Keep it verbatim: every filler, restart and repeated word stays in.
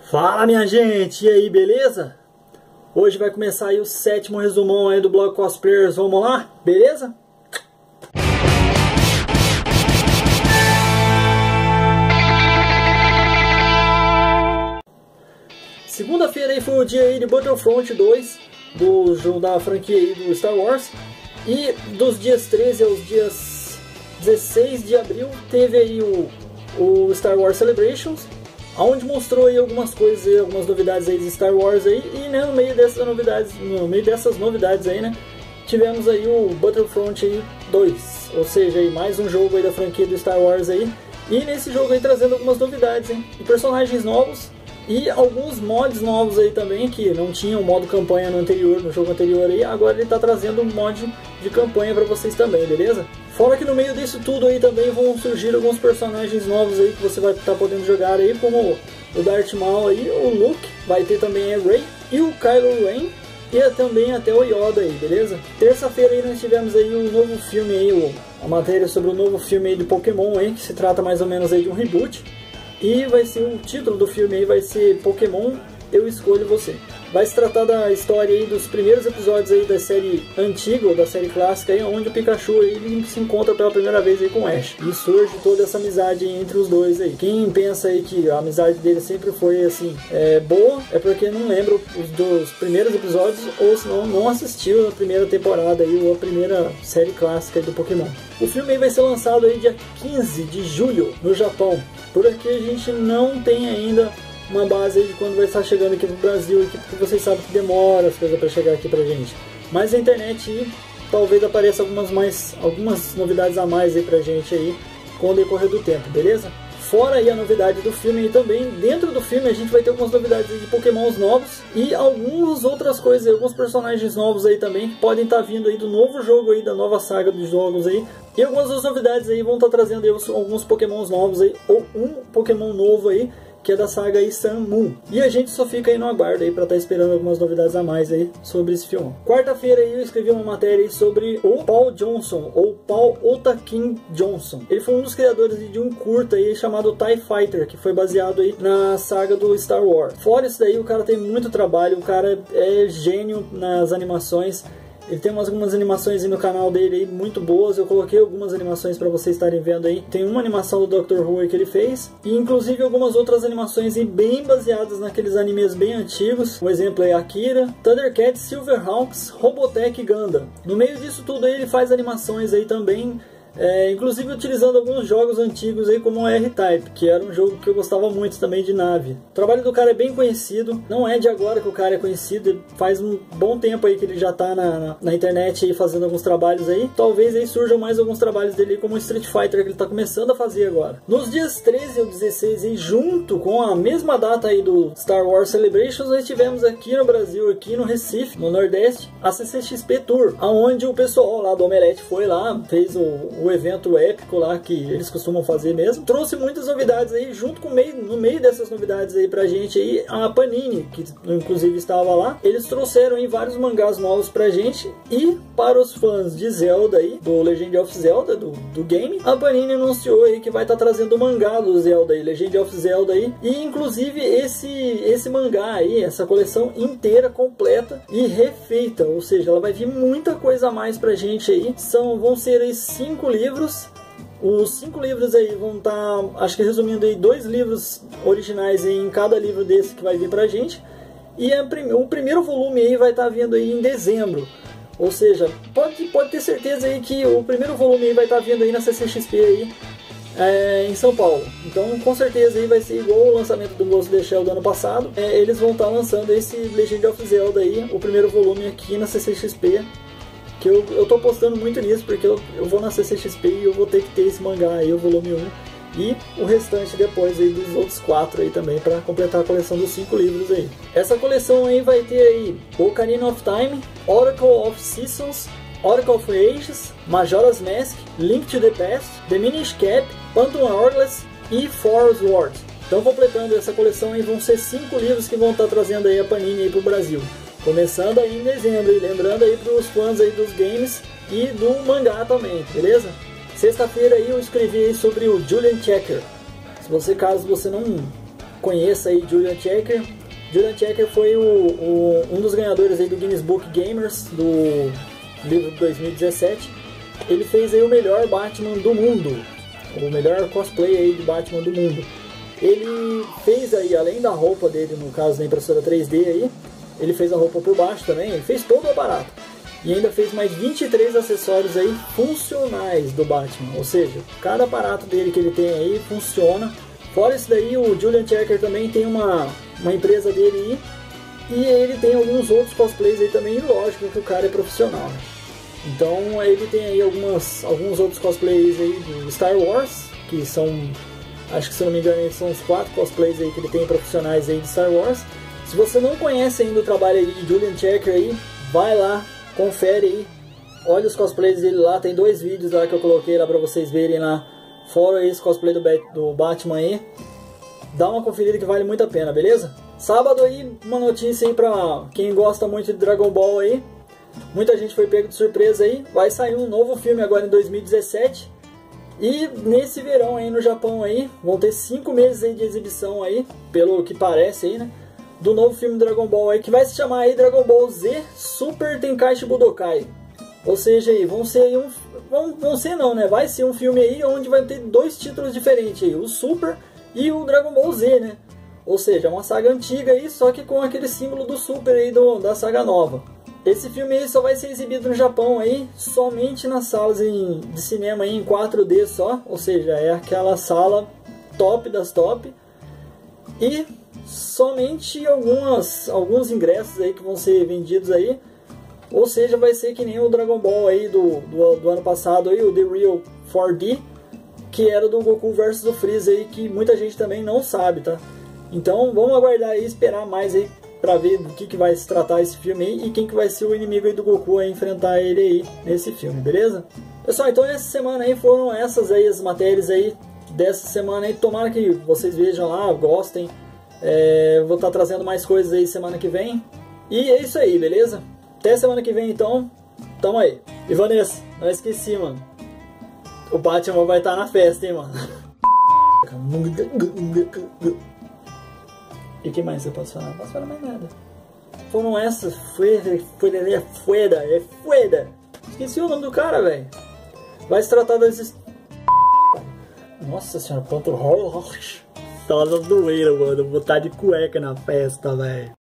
Fala, minha gente, e aí, beleza? Hoje vai começar aí o sétimo resumão aí do blog Cosplayers, vamos lá? Beleza? Segunda-feira aí foi o dia aí de Battlefront dois, do jogo da franquia aí do Star Wars. E dos dias treze aos dias dezesseis de abril teve aí o, o Star Wars Celebrations, onde mostrou aí algumas coisas, aí, algumas novidades aí de Star Wars aí, e né, no meio dessas novidades, no meio dessas novidades aí, né, tivemos aí o Battlefront aí dois, ou seja, aí mais um jogo aí da franquia do Star Wars aí, e nesse jogo aí trazendo algumas novidades, hein, e personagens novos e alguns mods novos aí também, que não tinham modo campanha no anterior, no jogo anterior aí, agora ele tá trazendo um mod de campanha para vocês também, beleza? Fora que no meio disso tudo aí também vão surgir alguns personagens novos aí que você vai estar tá podendo jogar aí, como o Darth Maul aí, o Luke, vai ter também a Rey e o Kylo Ren e também até o Yoda aí, beleza? Terça-feira aí nós tivemos aí um novo filme aí, o, a matéria sobre o novo filme aí de Pokémon aí, que se trata mais ou menos aí de um reboot. E vai ser o título do filme aí, vai ser Pokémon Eu Escolho Você. Vai se tratar da história aí dos primeiros episódios aí da série antiga, ou da série clássica aí, onde o Pikachu aí, ele se encontra pela primeira vez aí com o Ash. E surge toda essa amizade entre os dois aí. Quem pensa aí que a amizade dele sempre foi assim, é, boa, é porque não lembra os dos primeiros episódios, ou senão não assistiu a primeira temporada aí, ou a primeira série clássica aí do Pokémon. O filme aí vai ser lançado aí dia quinze de julho no Japão. Por aqui a gente não tem ainda uma base aí de quando vai estar chegando aqui no Brasil, porque vocês sabem que demora as coisas para chegar aqui pra gente. Mas a internet aí, talvez apareça algumas, mais, algumas novidades a mais aí pra gente aí com o decorrer do tempo, beleza? Fora aí a novidade do filme, e também dentro do filme a gente vai ter algumas novidades de Pokémons novos e algumas outras coisas, aí, alguns personagens novos aí também que podem estar vindo aí do novo jogo aí, da nova saga dos jogos aí. E algumas das novidades aí vão estar trazendo aí alguns Pokémons novos aí, ou um Pokémon novo aí, que é da saga aí Sun Moon. E a gente só fica aí no aguardo aí pra estar esperando algumas novidades a mais aí sobre esse filme. Quarta-feira aí eu escrevi uma matéria aí sobre o Paul Johnson, ou Paul Otakin Johnson. Ele foi um dos criadores de um curta aí chamado TIE Fighter, que foi baseado aí na saga do Star Wars. Fora isso daí, o cara tem muito trabalho, o cara é gênio nas animações. Ele tem umas, algumas animações aí no canal dele aí muito boas. Eu coloquei algumas animações para vocês estarem vendo aí. Tem uma animação do doutor Who aí que ele fez, e inclusive algumas outras animações aí bem baseadas naqueles animes bem antigos. Um exemplo é Akira, Thundercats, Silverhawks, Robotech e Gundam. No meio disso tudo aí ele faz animações aí também, É, inclusive utilizando alguns jogos antigos aí, como o R-Type, que era um jogo que eu gostava muito também de nave. O trabalho do cara é bem conhecido, não é de agora que o cara é conhecido, faz um bom tempo aí que ele já tá na, na, na internet aí fazendo alguns trabalhos aí. Talvez aí surjam mais alguns trabalhos dele como o Street Fighter, que ele tá começando a fazer agora. Nos dias treze e dezesseis aí, junto com a mesma data aí do Star Wars Celebrations, nós tivemos aqui no Brasil, aqui no Recife, no Nordeste, a C C X P Tour, onde o pessoal lá do Omelete foi lá, fez o o evento épico lá que eles costumam fazer mesmo. Trouxe muitas novidades aí, junto com meio, no meio dessas novidades aí pra gente aí, a Panini, que inclusive estava lá. Eles trouxeram aí vários mangás novos pra gente, e para os fãs de Zelda aí, do Legend of Zelda, do, do game, a Panini anunciou aí que vai estar tá trazendo o mangá do Zelda aí, Legend of Zelda aí, e inclusive esse, esse mangá aí, essa coleção inteira, completa e refeita, ou seja, ela vai vir muita coisa a mais pra gente aí. São, vão ser aí cinco livros. Os cinco livros aí vão estar, tá, acho que resumindo aí, dois livros originais aí em cada livro desse que vai vir pra gente. E a, o primeiro volume aí vai estar tá vindo aí em dezembro. Ou seja, pode, pode ter certeza aí que o primeiro volume aí vai estar tá vindo aí na C C X P aí, é, em São Paulo. Então com certeza aí vai ser igual o lançamento do Ghost of the Shell do ano passado. É, eles vão estar tá lançando esse Legend of Zelda aí, o primeiro volume aqui na C C X P. Que eu, eu tô postando muito nisso, porque eu, eu vou na C C X P e eu vou ter que ter esse mangá aí, o volume um, e o restante depois aí dos outros quatro aí também, para completar a coleção dos cinco livros aí. Essa coleção aí vai ter aí Ocarina of Time, Oracle of Seasons, Oracle of Ages, Majora's Mask, Link to the Past, The Minish Cap, Phantom Hourglass e Force Wars. Então, completando essa coleção aí, vão ser cinco livros que vão estar trazendo aí a Panini aí pro Brasil. Começando aí em dezembro, e lembrando aí para os fãs aí dos games e do mangá também, beleza? Sexta-feira aí eu escrevi aí sobre o Julian Checker. Se você, caso você não conheça aí Julian Checker. Julian Checker foi o, o, um dos ganhadores aí do Guinness Book Gamers do livro de dois mil e dezessete. Ele fez aí o melhor Batman do mundo, o melhor cosplay aí de Batman do mundo. Ele fez aí, além da roupa dele, no caso da impressora três D aí, ele fez a roupa por baixo também, ele fez todo o aparato. E ainda fez mais vinte e três acessórios aí funcionais do Batman, ou seja, cada aparato dele que ele tem aí funciona. Fora isso daí, o Julian Checker também tem uma, uma empresa dele aí, e ele tem alguns outros cosplays aí também, e lógico que o cara é profissional, né? Então ele tem aí algumas, alguns outros cosplays aí do Star Wars, que são, acho que se não me engano, são os quatro cosplays aí que ele tem profissionais aí de Star Wars. Se você não conhece ainda o trabalho aí de Julian Checker aí, vai lá, confere aí, olha os cosplays dele lá, tem dois vídeos lá que eu coloquei lá pra vocês verem lá, fora esse cosplay do, do Batman aí. Dá uma conferida que vale muito a pena, beleza? Sábado aí, uma notícia aí pra quem gosta muito de Dragon Ball aí. Muita gente foi pego de surpresa aí. Vai sair um novo filme agora em dois mil e dezessete. E nesse verão aí no Japão aí, vão ter cinco meses aí de exibição aí, pelo que parece aí, né? Do novo filme Dragon Ball aí, que vai se chamar aí Dragon Ball Z Super Tenkaichi Budokai. Ou seja, aí, vão ser aí um... Vão, vão ser não, né? Vai ser um filme aí onde vai ter dois títulos diferentes aí, o Super e o Dragon Ball Z, né? Ou seja, uma saga antiga aí, só que com aquele símbolo do Super aí do, da saga nova. Esse filme aí só vai ser exibido no Japão aí, somente nas salas em, de cinema aí em quatro D só, ou seja, é aquela sala top das top. E somente algumas, alguns ingressos aí que vão ser vendidos aí, ou seja, vai ser que nem o Dragon Ball aí do, do, do ano passado aí, o The Real quatro D, que era do Goku versus o Freeza aí, que muita gente também não sabe, tá? Então vamos aguardar aí, esperar mais aí pra ver do que, que vai se tratar esse filme aí e quem que vai ser o inimigo aí do Goku a enfrentar ele aí nesse filme, beleza? Pessoal, então essa semana aí foram essas aí as matérias aí dessa semana aí, tomara que vocês vejam lá, gostem. É, vou estar trazendo mais coisas aí semana que vem. E é isso aí, beleza? Até semana que vem então, tamo aí. E Vanessa, não esqueci, mano, o Batman vai estar na festa, hein, mano. E o que mais eu posso falar? Não posso falar mais nada. Foram essas. Fueda, fueda, fueda, é fueda. Esqueci o nome do cara, velho. Vai se tratar desses. Nossa senhora, quanto horror. Tá na doeira, mano. Vou estar de cueca na festa, velho.